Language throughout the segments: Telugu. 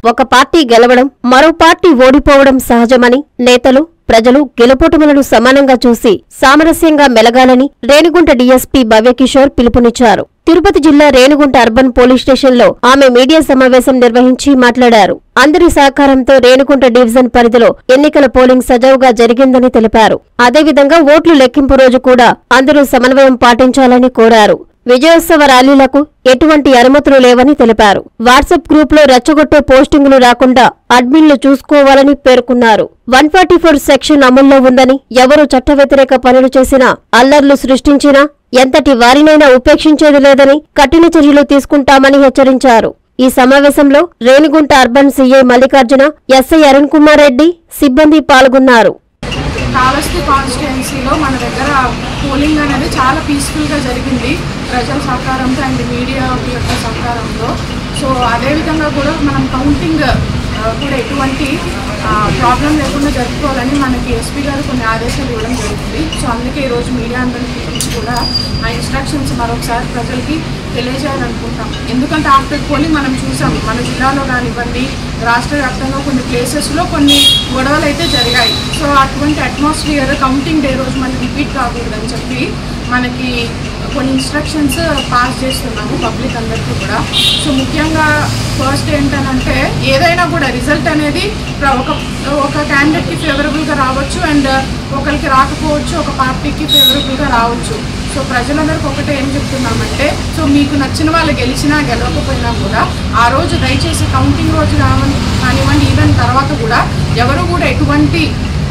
ఒక పార్టీ గెలవడం, మరో పార్టీ ఓడిపోవడం సహజమని, నేతలు, ప్రజలు గెలుపోటములను సమానంగా చూసి సామరస్యంగా మెలగాలని రేణిగుంట డీఎస్పీ భవ్యకిషోర్ పిలుపునిచ్చారు. తిరుపతి జిల్లా రేణిగుంట అర్బన్ పోలీస్ స్టేషన్లో ఆమె మీడియా సమావేశం నిర్వహించి మాట్లాడారు. అందరి సహకారంతో రేణిగుంట డివిజన్ పరిధిలో ఎన్నికల పోలింగ్ సజావుగా జరిగిందని తెలిపారు. అదేవిధంగా ఓట్లు లెక్కింపు రోజు కూడా అందరూ సమన్వయం పాటించాలని కోరారు. విజయోత్సవ ర్యాలీలకు ఎటువంటి అనుమతులు లేవని తెలిపారు. వాట్సాప్ గ్రూప్ లో రెచ్చగొట్టే పోస్టింగులు రాకుండా అడ్మిన్లు చూసుకోవాలని పేర్కొన్నారు. 144 సెక్షన్ అమల్లో ఉందని, ఎవరు చట్ట వ్యతిరేక పనులు చేసినా, అల్లర్లు సృష్టించినా ఎంతటి వారినైనా ఉపేక్షించేది లేదని, కఠిన చర్యలు తీసుకుంటామని హెచ్చరించారు. ఈ సమావేశంలో Renigunta urban CI Mallikarjuna, SI Arun Kumar Reddy, సిబ్బంది పాల్గొన్నారు. కావస్తి కాన్స్టిట్యుయెన్సీలో మన దగ్గర పోలింగ్ అనేది చాలా పీస్ఫుల్గా జరిగింది, ప్రజల సహకారంతో అండ్ మీడియా యొక్క సహకారంతో. సో అదేవిధంగా కూడా మనం కౌంటింగ్ కూడా ఎటువంటి ప్రాబ్లం లేకుండా జరుపుకోవాలని మనకి ఎస్పీ గారు కొన్ని ఆదేశాలు ఇవ్వడం జరుగుతుంది. సో అందుకే ఈరోజు మీడియా అందరికీ గురించి కూడా ఆ ఇన్స్ట్రక్షన్స్ మరొకసారి ప్రజలకి తెలియజేయాలనుకుంటాం. ఎందుకంటే ఆఫ్టర్ పోలింగ్ మనం చూసాం, మన జిల్లాలో కానివ్వండి, రాష్ట్ర వ్యాప్తంగా కొన్ని ప్లేసెస్లో కొన్ని గొడవలు అయితే జరిగాయి. సో అటువంటి అట్మాస్ఫియర్ కౌంటింగ్ డే రోజు మనకి రిపీట్ కాకూడదని చెప్పి మనకి కొన్ని ఇన్స్ట్రక్షన్స్ పాస్ చేస్తున్నాము పబ్లిక్ అందరికీ కూడా. సో ముఖ్యంగా ఫస్ట్ ఏంటనంటే, ఏదైనా కూడా రిజల్ట్ అనేది ఒక క్యాండిడేట్కి ఫేవరబుల్గా రావచ్చు అండ్ ఒకరికి రాకపోవచ్చు, ఒక పార్టీకి ఫేవరబుల్గా రావచ్చు. సో ప్రజలందరికీ ఒకటే ఏం చెప్తున్నామంటే, సో మీకు నచ్చిన వాళ్ళు గెలిచినా గెలవకపోయినా కూడా ఆ రోజు దయచేసి కౌంటింగ్ రోజు కానివ్వండి, ఈవెన్ తర్వాత కూడా ఎవరు కూడా ఎటువంటి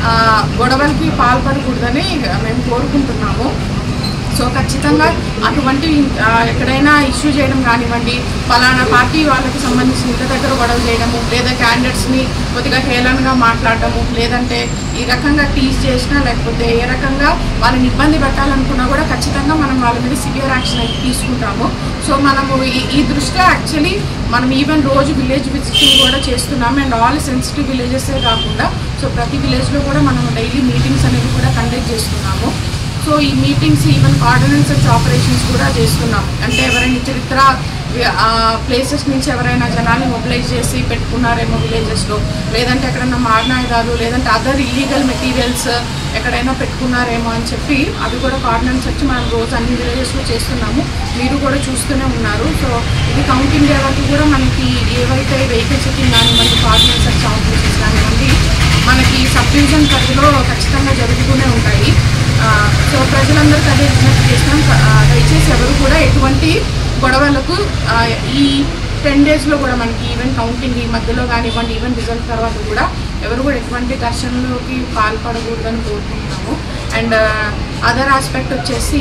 గొడవలకి పాల్పడకూడదని మేము కోరుకుంటున్నాము. సో ఖచ్చితంగా అటువంటి ఎక్కడైనా ఇష్యూ చేయడం కానివ్వండి, ఫలానా పార్టీ వాళ్ళకి సంబంధించిన ఇంటి దగ్గర గొడవ చేయడము, లేదా క్యాండిడేట్స్ని కొద్దిగా హేళనగా మాట్లాడటము, లేదంటే ఈ రకంగా టీజ్ చేసినా, లేకపోతే ఏ రకంగా వాళ్ళని ఇబ్బంది పెట్టాలనుకున్నా కూడా ఖచ్చితంగా మనం వాళ్ళ మీద సివియర్ యాక్షన్ అయితే తీసుకుంటాము. సో మనము ఈ దృష్ట్యా యాక్చువల్లీ మనం ఈవెన్ రోజు విలేజ్ విజిటింగ్ కూడా చేస్తున్నాము అండ్ ఆల్ సెన్సిటివ్ విలేజెసే కాకుండా సో ప్రతి విలేజ్లో కూడా మనం డైలీ మీటింగ్స్ అనేవి కూడా కండక్ట్ చేస్తున్నాము. సో ఈ meetings even ordinance search operations కూడా చేస్తున్నాం. అంటే ఎవరైనా చరిత్ర ప్లేసెస్ నుంచి ఎవరైనా జనాన్ని మొబిలైజ్ చేసి పెట్టుకున్నారేమో విలేజెస్లో, లేదంటే ఎక్కడైనా మారణాయుధాలు, లేదంటే అదర్ ఇల్లీగల్ మెటీరియల్స్ ఎక్కడైనా పెట్టుకున్నారేమో అని చెప్పి అవి కూడా ఆర్డినెన్స్ సెర్చ్ మనం రోజు అన్ని విలేజెస్లో చేస్తున్నాము. మీరు కూడా చూస్తూనే ఉన్నారు. సో ఇది కౌంటింగ్ డే వరకు కూడా మనకి ఏవైతే వెహికల్ చెకింగ్ కానివ్వండి, ఆర్డినెన్స్ సెర్చ్ ఆపరేషన్స్ కానివ్వండి మనకి సబ్ డివిజన్ పరిధిలో ఖచ్చితంగా జరుగుతూనే ఉంటాయి. సో ప్రజలందరికీ అదే విజ్ఞప్తి చేసినాం, దయచేసి ఎవరు కూడా ఎటువంటి గొడవలకు ఈ 10 డేస్లో కూడా మనకి ఈవెన్ కౌంటింగ్ ఈ మధ్యలో కానివ్వండి, ఈవెన్ రిజల్ట్ తర్వాత కూడా ఎవరు కూడా ఎటువంటి ఘర్షణలోకి పాల్పడకూడదని కోరుకుంటున్నాము. అండ్ అదర్ ఆస్పెక్ట్ వచ్చేసి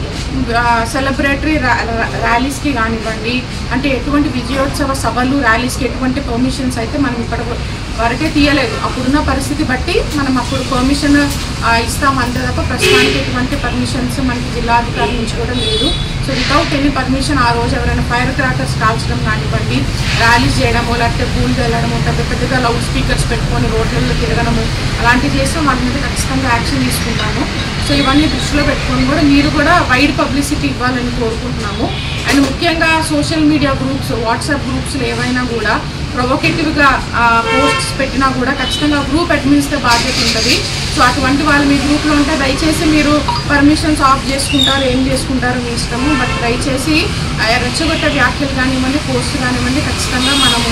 సెలబ్రేటరీ ర్యాలీస్కి కానివ్వండి, అంటే ఎటువంటి విజయోత్సవ సభలు ర్యాలీస్కి ఎటువంటి పర్మిషన్స్ అయితే మనం ఇప్పటి వరకే తీయలేదు. అప్పుడున్న పరిస్థితి బట్టి మనం అప్పుడు పర్మిషన్ ఇస్తాం అంతే తప్ప ప్రస్తుతానికి ఎటువంటి పర్మిషన్స్ మనకి జిల్లాధికారి నుంచి కూడా లేదు. సో వితౌట్ ఎనీ పర్మిషన్ ఆ రోజు ఎవరైనా ఫైర్ క్రాకర్స్ కాల్చడం కానివ్వండి, ర్యాలీస్ చేయడము, లేకపోతే పూల్కి వెళ్ళడము, పెద్దగా లౌడ్ స్పీకర్స్ పెట్టుకొని రోడ్లలో తిరగడము అలాంటివి చేస్తే వాళ్ళ మీద ఖచ్చితంగా యాక్షన్ తీసుకుంటాము. సో ఇవన్నీ దృష్టిలో పెట్టుకొని కూడా మీరు కూడా వైడ్ పబ్లిసిటీ ఇవ్వాలని కోరుకుంటున్నాము. అండ్ ముఖ్యంగా సోషల్ మీడియా గ్రూప్స్, వాట్సాప్ గ్రూప్స్లో ఏవైనా కూడా ప్రొవోకేటివ్గా పోస్ట్స్ పెట్టినా కూడా ఖచ్చితంగా గ్రూప్ అడ్మిన్స్తో బాధ్యత ఉంటుంది. సో అటువంటి వాళ్ళు మీ గ్రూప్లో ఉంటే దయచేసి మీరు పర్మిషన్స్ ఆఫ్ చేసుకుంటారు, ఏం చేసుకుంటారు మీ ఇష్టము. బట్ దయచేసి రెచ్చగొట్టే వ్యాఖ్యలు కానివ్వండి, పోస్ట్ కానివ్వండి ఖచ్చితంగా మనము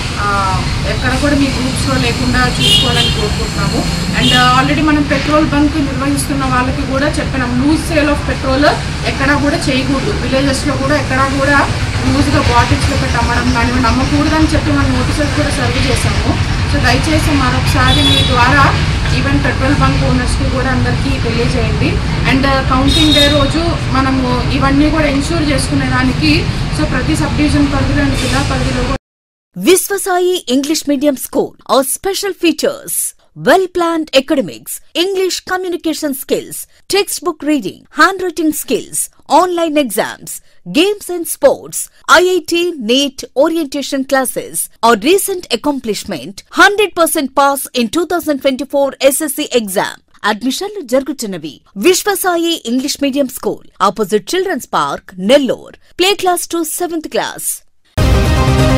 ఎక్కడ కూడా మీ గ్రూప్స్లో లేకుండా చూసుకోవాలని కోరుకుంటున్నాము. అండ్ ఆల్రెడీ మనం పెట్రోల్ బంక్ నిర్వహిస్తున్న వాళ్ళకి కూడా చెప్పినాం, లూజ్ సేల్ ఆఫ్ పెట్రోల్ ఎక్కడా కూడా చేయకూడదు. విలేజెస్లో కూడా ఎక్కడా కూడా లూజ్గా బాటిల్స్లో పెట్టి అమ్మడం కానివ్వండి అమ్మకూడదని చెప్పి మనం నోటీసెస్ కూడా సర్వ్ చేశాము. సో దయచేసి మరొకసారి మీ ద్వారా ఈవెన్ పెట్రోల్ బంక్ ఓనర్స్కి కూడా అందరికీ తెలియజేయండి. అండ్ కౌంటింగ్ డే రోజు మనము ఇవన్నీ కూడా ఎన్ష్యూర్ చేసుకునే దానికి సో ప్రతి సబ్ డివిజన్ పరిధిలో అండ్ జిల్లా పరిధిలో Viswasai English Medium School. Our special features: well-planned academics, English communication skills, textbook reading, handwriting skills, online exams, games and sports, IIT, NEET orientation classes. Our recent accomplishment: 100% pass in 2024 SSC exam. అడ్మిషన్లు జరుగుతున్నవి. Vishwasai English medium school, opposite children's park, Nellore. Play class to 7th class.